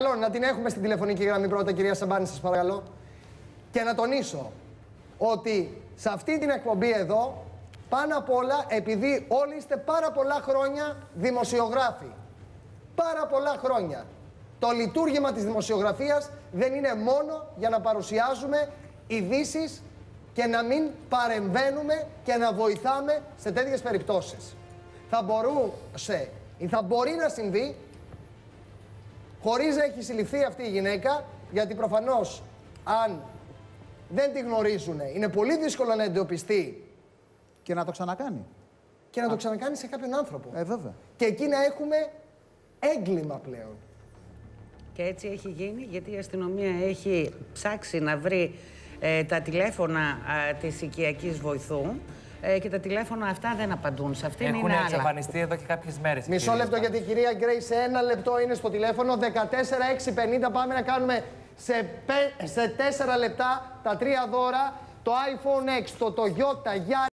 Να την έχουμε στην τηλεφωνική γραμμή πρώτα, κυρία Σαμπάνη, σας παρακαλώ. Και να τονίσω ότι σε αυτή την εκπομπή εδώ, πάνω απ' όλα, επειδή όλοι είστε πάρα πολλά χρόνια δημοσιογράφοι. Πάρα πολλά χρόνια. Το λειτουργήμα της δημοσιογραφίας δεν είναι μόνο για να παρουσιάζουμε ειδήσεις και να μην παρεμβαίνουμε και να βοηθάμε σε τέτοιες περιπτώσεις. Θα μπορούσε ή θα μπορεί να συμβεί χωρίς να έχει συλληφθεί αυτή η γυναίκα, γιατί προφανώς αν δεν τη γνωρίζουν είναι πολύ δύσκολο να εντοπιστεί και να το ξανακάνει. Και να το ξανακάνει σε κάποιον άνθρωπο. Βέβαια. Και εκεί να έχουμε έγκλημα πλέον. Και έτσι έχει γίνει, γιατί η αστυνομία έχει ψάξει να βρει τα τηλέφωνα της οικιακής βοηθού και τα τηλέφωνα αυτά δεν απαντούν. Σε αυτήν έχουν είναι άλλα. εξαφανιστεί εδώ και κάποιες μέρες. Μισό λεπτό, γιατί η κυρία Γκρέι σε 1 λεπτό είναι στο τηλέφωνο. 14.650 πάμε να κάνουμε σε 4 λεπτά τα 3 δώρα. Το iPhone X, το Toyota Yaris.